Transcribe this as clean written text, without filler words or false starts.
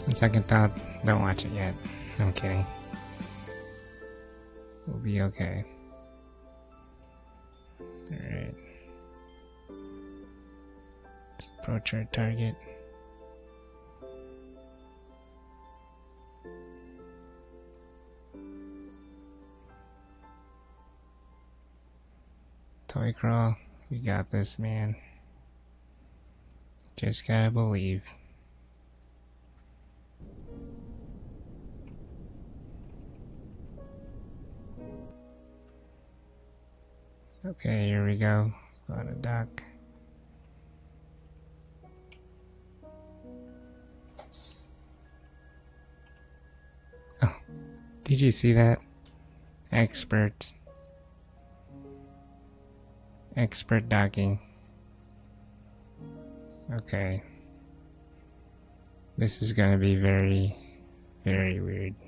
On second thought, don't watch it yet. I'm kidding. We'll be okay. Alright. Let's approach our target. Toy Crawl, you got this, man. Just gotta believe. Okay, here we go. Got a duck. Oh, did you see that? Expert docking. Okay. This is gonna be very, very weird.